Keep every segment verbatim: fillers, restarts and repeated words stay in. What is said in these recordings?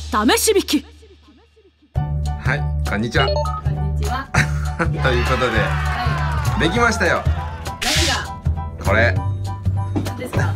試し引き。 はい、こんにちは。 こんにちは。 ということで、 はできましたよ。 い。何が。 これ。 何ですか。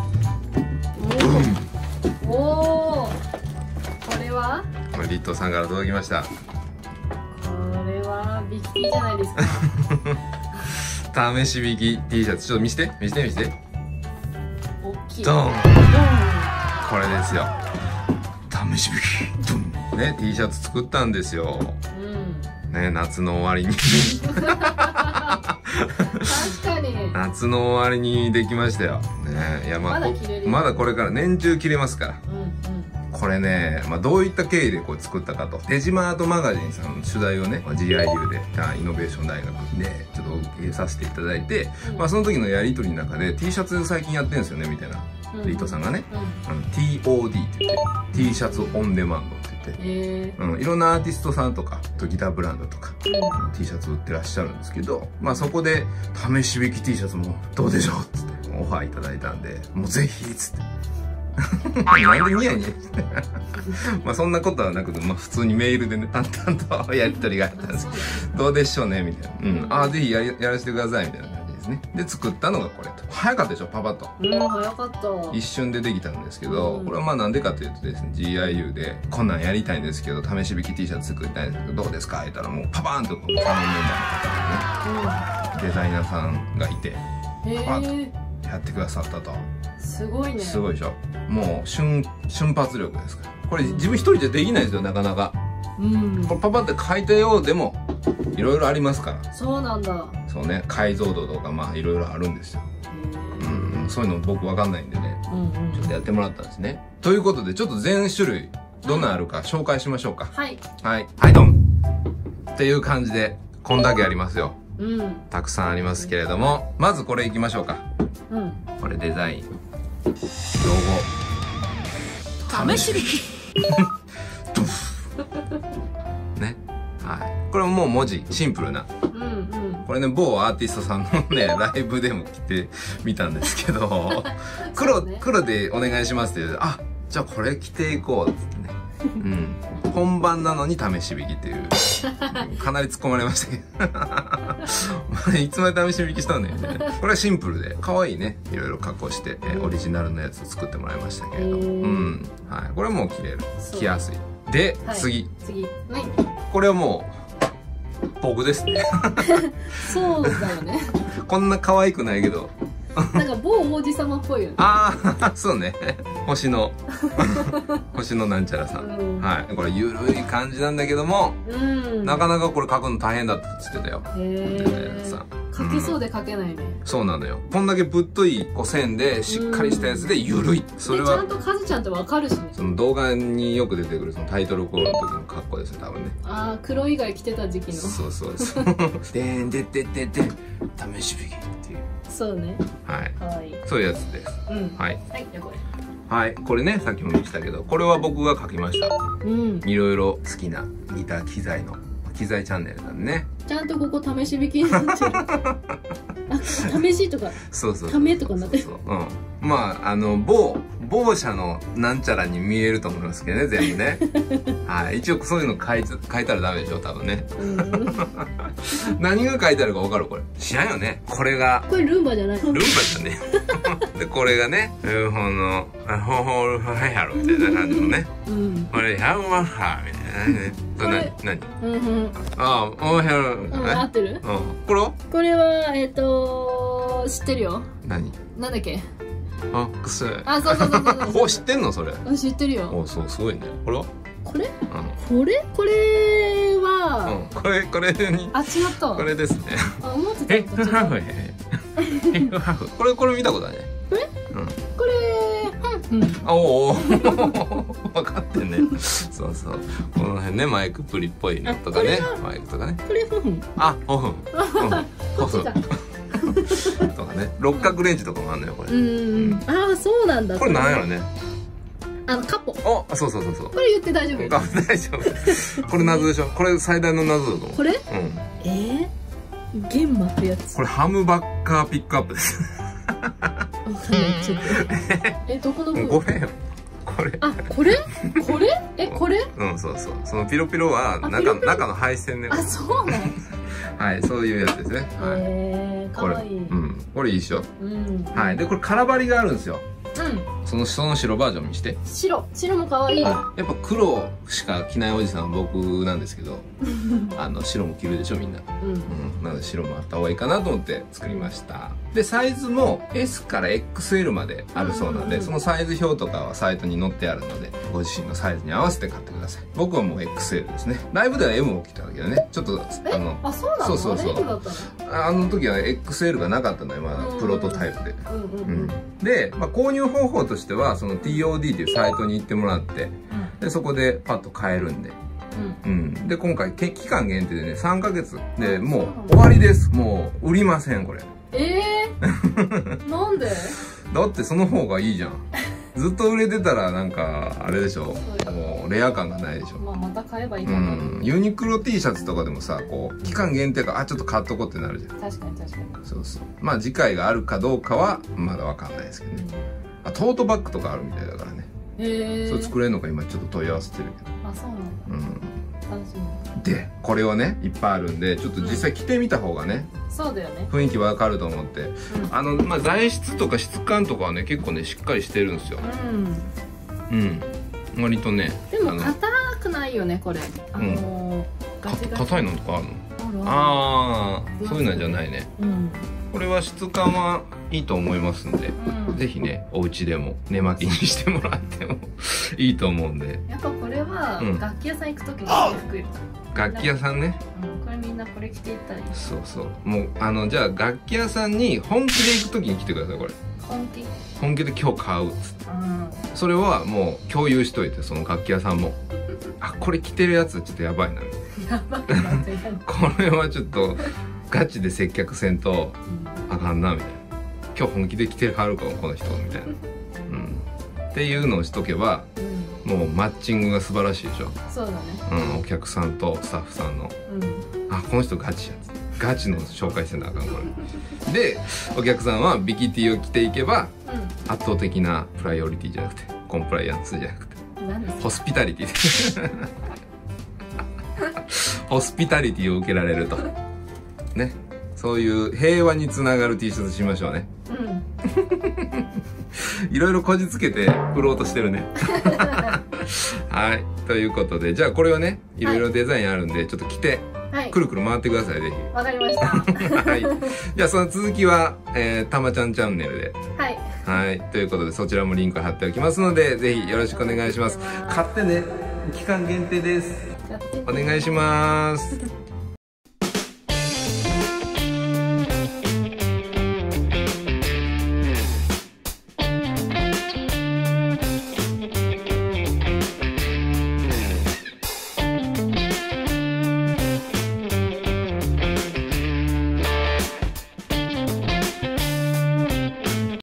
おお。おお。これは。 これリットーさんから届きました。 これはビキニじゃないですか。 試し引き T シャツ、ちょっと見せて、見せて、見せて。 大きい。 ドン。 ドン。 これですよ。試し引き。ドン。ね、T シャツ作ったんですよ。 うん。 ね、夏の終わりに。 確かに。 夏の終わりにできましたよ。ね、いや、まあ、 まだ着れるよまだこれから年中着れますから。 うんうん。 これね、まあ、どういった経緯でこう作ったかと。デジマートマガジンさんの取材をね、まあ、ジーアイユー で、イノベーション大学で、ちょっと受けさせていただいて、 うん、 まあ、その時のやりとりの中で、T シャツ最近やってるんですよね、みたいな。リートさんがね、あの ティーオーディー って言って、T シャツオンデマンドって言って、 えーうん、いろんなアーティストさんとか、ギターブランドとか、うん、T シャツ売ってらっしゃるんですけど、まあそこで、試し引き T シャツもどうでしょうっつって、オファーいただいたんで、もうぜひっつって。なんでニヤニヤしてまあそんなことはなくて、まあ普通にメールでね、淡々とやりとりがあったんです。どうでしょうねみたいな。うん。ああ、ぜひやり、やらせてくださいみたいな感じですね。で、作ったのがこれと。早かったでしょ、パパッと。 うん、早かった。 一瞬でできたんですけど、 うん、 これはまあなんでかというとですね、ジーアイユー で、こんなんやりたいんですけど、試し引き T シャツ作りたいんですけど、どうですか言ったらもうパパーンとこう、サロンメンバーの方がね、デザイナーさんがいて、パーッとやってくださったと。 すごいね。 すごいでしょ。もう瞬瞬発力ですから。これ自分一人じゃできないですよ、なかなか。 うん。 これパパって書いたようでもいろいろありますから。 そうなんだ。 そうね、解像度とかまあいろいろあるんですよ。うん、そういうの僕わかんないんでね、うんうん、ちょっとやってもらったんですね。ということでちょっと全種類どんなあるか紹介しましょうか。 はい。 はいはいドンっていう感じでこんだけありますよ。 うん。 たくさんありますけれども、まずこれいきましょうか。 うん。 これデザイン。ロゴ試し引きね、はい、これももう文字シンプルな、 うんうん、 これね某アーティストさんのねライブでも来てみたんですけど黒、ね、黒でお願いしますって言うと、あ、じゃあこれ着ていこうっつってね、うん、本番なのに試し引きっていうかなり突っ込まれましたけどいつまで試し引きしたんだよね。これはシンプルで可愛いね、いろいろ加工して、えー、オリジナルのやつを作ってもらいましたけれども、うん、はい、これはもう着れる、着やすいで、はい、次次、はい、 これはもう僕ですねそうだよねこんな可愛くないけどなんか某王子様っぽいよね。 ああ、そうね。星の星のなんちゃらさん、うん、はい、これゆるい感じなんだけども、うん、なかなかこれ書くの大変だったっつってたよ。へえ。 書けそうで書けないね、 うん、そうなのよ。こんだけぶっといこう線でしっかりしたやつでゆるい、うん、 それはちゃんとカズちゃんってわかるしね。 その動画によく出てくるそのタイトルコールの時の格好ですね、多分ね。 ああ、黒以外着てた時期の。 そうそうそうでんでででで試し引きっていう、 そうね、 はい、 かわいい、 そういうやつです。うん、はい、 はい、じゃあこれ、 はい、これね、さっきも言ったけど、これは僕が書きました。うん。いろいろ好きなギター機材の機材チャンネルなんでね。 ちゃんとここ試し引きになってる。あ、試しとか。 そうそう。 ためとかなってる。 うん。まあ、あの、某、某社のなんちゃらに見えると思いますけどね、全部ね。はい。一応そういうの書い書いたらダメでしょ、多分ね。何が書いてあるか分かるこれ。知らんよね。これが。 これルンバじゃない。 ルンバじゃね。で、これがね、ウーホの、ホホールファイハロみたいな感じのね。うん。これ、ヤンワッハーみたいなね。これ、何？うんうん。ああ、オーヘル。 うん、合ってる？ うん。これは？これは、えっと、知ってるよ。 何？ なんだっけ？ あ、くせえ。 あ、そうそうそうそうそう。 お、知ってんのそれ？ あ、知ってるよ。 お、そう、すごいね。これは？ これ？これ？これは。 うん。これ、これに。 あ、違った。 これですね。 あ、思ってた。 え、ハーフ。え、ハーフ。これ、これ見たことあるね。 これ？うん。これ。うん。 おお。分かってんね。そうそう。この辺ね、マイクプリっぽいのとかね。マイクとかね。 これごふん。 あ、ごふん。 こっちだ。 とかね、六角レンジとかもあるのよこれ。 うん。ああ、そうなんだ。 これなんやろね。 あのカポ。 あ、そうそうそうそう。 これ言って大丈夫？ 大丈夫。これ謎でしょ。これ最大の謎だと思う。 これ？うん。 ええ？玄馬ってやつ。 これハムバッカーピックアップです。 ちょっと。え、どこの部分？ これよ。これ。 あ、これ？これ？え、こそうそうそう。そのピロピロは中あピロピロ中の配線ね。 あ、そうなん。 はい、そういうやつですね。はい。 へえ、かこれ、 わいい。 うん、これいいっしょ。 うん。 はい。で、これ空張りがあるんですよ。 うん。 そのその白バージョン見して。 白、白もかわいい。 やっぱ黒しか着ないおじさんは僕なんですけど、あの白も着るでしょみんな。 うん。 うん、なので白もあった方がいいかなと思って作りました。でサイズも エス から エックスエル まであるそうなんで、そのサイズ表とかはサイトに載ってあるのでご自身のサイズに合わせて買ってください。僕はもう エックスエル ですね。ライブでは エム を着たんだけどね、ちょっとあのあ、そうなの。 そうそうそうあれ エム だったの。 あの時は エックスエル がなかったんだよ、まだプロトタイプで。 うんうんううんん、で、まあ、購入方法としてはその ティーオーディー っていうサイトに行ってもらって、でそこでパッと買えるんで。うん、で今回け期間限定でねさんかげつでもう終わりです。もう売りませんこれ。 えー、なんで？ だってその方がいいじゃん。ずっと売れてたらなんかあれでしょ、もうレア感がないでしょ。 まあまた買えばいいかうな。 ん、ユニクロ T シャツとかでもさこう期間限定かあちょっと買っとこうってなるじゃん。 確かに確かに。 そうそう。まあ次回があるかどうかはまだわかんないですけどね。あトートバッグとかあるみたいだからね。 へえ。 それ作れるのか今ちょっと問い合わせてるけど。 あ、そうなんだ。 うん楽しみ。 でこれをねいっぱいあるんでちょっと実際着てみた方がね、 そうだよね。 雰囲気わかると思って、 うんあのまあ材質とか質感とかはね結構ねしっかりしてるんですよ。 うん。 うん割とねでもあの硬くないよねこれ。あのーガチガチ。 硬いのとかあるの？ あるあああそういうのじゃないね。 る。うん。 これは質感はいいと思いますんで、 うん。 ぜひねお家でも寝巻きにしてもらってもいいと思うんで。 やっぱこれはうん楽器屋さん行くときに着て服いる。 楽器屋さんね。 うん。これみんなこれ着ていったらいい。 そうそうもうあのじゃあ楽器屋さんに本気で行く時に来てくださいこれ。 本気。 本気で今日買うっつってうん。 それはもう共有しといてその楽器屋さんもあこれ着てるやつちょっとやばいなやばいなってやる。 これはちょっとガチで接客せんとうん。 あかんなみたいな今日本気で着てはるかもこの人みたいな、うん、っていうのをしとけばうん。 もうマッチングが素晴らしいでしょ、 そうだね。 うん、お客さんとスタッフさんのうん。 あこの人ガチやつガチの紹介せなあかんこれでお客さんはビキティを着ていけばう圧倒的なプライオリティじゃなくてコンプライアンスじゃなくてん。何ですか。 ホスピタリティホスピタリティを受けられるとねそういう平和につながる T シャツしましょうね。 うん。 いろいろこじつけて売ろうとしてるねはいということでじゃあこれはねいろいろデザインあるんで、ちょっと着てはいく。るくる回ってくださいぜわかりました。 ひはいじゃあその続きは、えー、たまちゃんチャンネルではい。 はいということでそちらもリンク貼っておきますのでぜひよろしくお願いします。買ってね期間限定です。 やってお願いします。